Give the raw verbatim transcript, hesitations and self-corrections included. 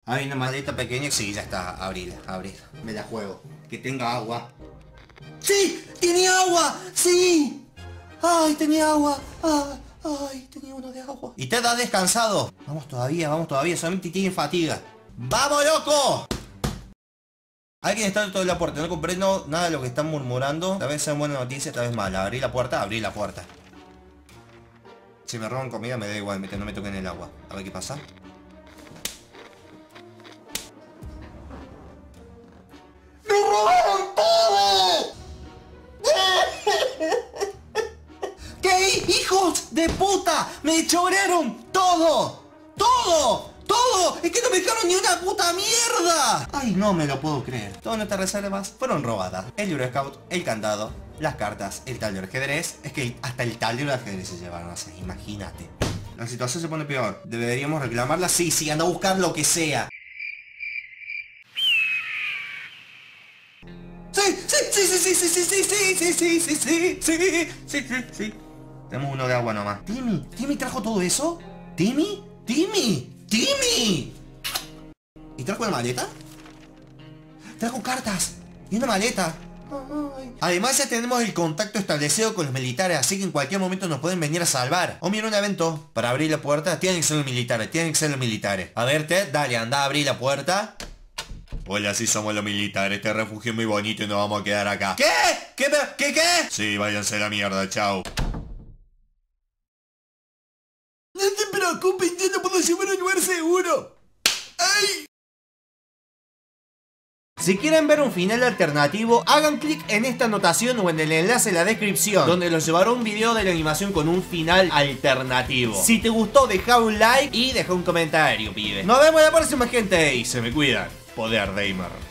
Hay una maleta pequeña. Sí, ya está. Abrila, abrila. Me la juego. Que tenga agua. ¡Sí! ¡Tiene agua! ¡Sí! ¡Ay, tenía agua! ¡Ay, ay! Tenía uno de agua. ¿Y te has descansado? Vamos todavía, vamos todavía. Solamente tiene fatiga. ¡Vamos, loco! Alguien está dentro de la puerta. No comprendo nada de lo que están murmurando. Tal vez sea buena noticia, tal vez mala. Abrí la puerta, abrí la puerta. Si me roban comida me da igual, que no me toquen el agua. A ver qué pasa. ¡Me robaron todo! ¿Qué hijos de puta? ¡Me chorearon todo! ¡Todo! ¡Todo! ¡Es que no me dejaron ni una puta mierda! ¡Ay, no me lo puedo creer! Todas nuestras reservas fueron robadas. El Euro Scout, el candado, las cartas, el tablero de ajedrez. Es que hasta el tablero de ajedrez se llevaron, o sea, imagínate. La situación se pone peor. ¿Deberíamos reclamarla? Sí, sí, anda a buscar lo que sea. Sí, sí, sí, sí, sí, sí, sí, sí, sí, sí, sí, sí, sí, sí, sí, sí, sí. Tenemos uno de agua nomás. Timmy, ¿Timmy trajo todo eso? ¿Timmy? ¿Timmy? ¡Timmy! ¿Y trajo una maleta? Trajo cartas y una maleta. Ay. Además ya tenemos el contacto establecido con los militares, así que en cualquier momento nos pueden venir a salvar. O mira, un evento. Para abrir la puerta tienen que ser los militares, tienen que ser los militares. A ver, Ted, dale, anda a abrir la puerta. Hola, sí somos los militares, este refugio es muy bonito y nos vamos a quedar acá. ¿Qué? ¿Qué? ¿Qué? ¿Qué? Sí, váyanse a la mierda, chao. No te preocupes, ya no puedo llevar a un lugar seguro. ¡Ay! Si quieren ver un final alternativo, hagan clic en esta anotación o en el enlace en la descripción, donde los llevará un video de la animación con un final alternativo. Si te gustó, deja un like y deja un comentario, pibe. Nos vemos la próxima, gente, y se me cuidan. Poder Gamer.